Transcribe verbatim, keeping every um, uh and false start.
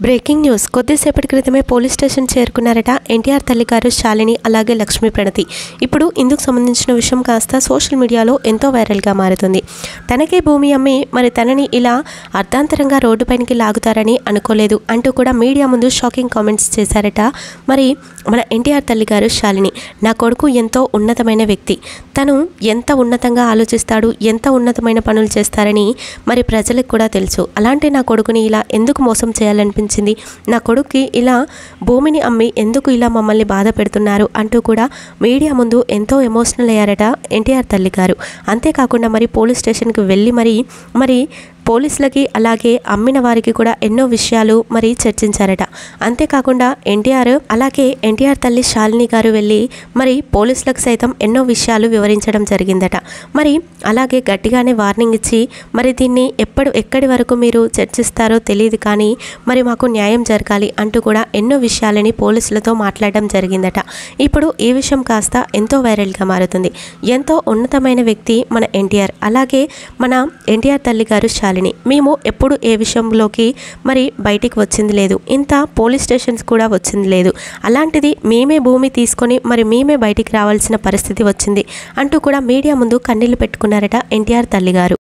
Breaking news కొద్దిసేపటి క్రితమే police station చేరుకున్నారట NTR తల్లి గారు శాలిని అలాగే లక్ష్మీ ప్రణతి. ఇప్పుడు ఇందుకు సంబంధించిన విషయం కాస్త సోషల్ మీడియాలో ఎంతో వైరల్గా మారుతుంది. తనకే భూమి అమ్మి మరి తనని ఇలా అర్ధాంతరంగా రోడ్డుపైనకి లాగుతారని అనుకోలేదు అంటూ కూడా మీడియా ముందు షాకింగ్ కామెంట్స్ చేశారట మరి మన ఎన్టీఆర్ తల్లి గారు శాలిని. నా కొడుకు ఎంతో ఉన్నతమైన వ్యక్తి, తను ఎంత ఉన్నతంగా ఆలోచిస్తాడు, ఎంత ఉన్నతమైన పనులు చేస్తారని మరి ప్రజలకు కూడా తెలుసు. అలాంటి నా కొడుకుని ఇలా ఎందుకు మోసం చేయాలనిపించింది, నా కొడుక్కి ఇలా భూమిని అమ్మి ఎందుకు ఇలా మమ్మల్ని బాధ పెడుతున్నారు అంటూ కూడా మీడియా ముందు ఎంతో ఎమోషనల్ అయ్యారట ఎన్టీఆర్ తల్లి గారు. అంతేకాకుండా మరి పోలీస్ స్టేషన్కి వెళ్ళి మరి మరి పోలీసులకి అలాగే అమ్మిన వారికి కూడా ఎన్నో విషయాలు మరి చర్చించారట. అంతేకాకుండా ఎన్టీఆర్ అలాగే ఎన్టీఆర్ తల్లి శాలిని గారు వెళ్ళి మరి పోలీసులకు సైతం ఎన్నో విషయాలు వివరించడం జరిగిందట. మరి అలాగే గట్టిగానే వార్నింగ్ ఇచ్చి మరి దీన్ని ఎప్పుడు ఎక్కడి వరకు మీరు చర్చిస్తారో తెలియదు కానీ మరి మాకు న్యాయం జరగాలి అంటూ కూడా ఎన్నో విషయాలని పోలీసులతో మాట్లాడడం జరిగిందట. ఇప్పుడు ఈ విషయం కాస్త ఎంతో వైరల్గా మారుతుంది. ఎంతో ఉన్నతమైన వ్యక్తి మన ఎన్టీఆర్, అలాగే మన ఎన్టీఆర్ తల్లి గారు శాలిని. మేము ఎప్పుడు ఏ విషయంలోకి మరి బయటికి వచ్చింది లేదు, ఇంత పోలీస్ స్టేషన్స్ కూడా వచ్చింది లేదు. అలాంటిది మేమే భూమి తీసుకొని మరి మేమే బయటికి రావాల్సిన పరిస్థితి వచ్చింది అంటూ కూడా మీడియా ముందు కన్నీళ్లు పెట్టుకున్నారట ఎన్టీఆర్ తల్లి గారు.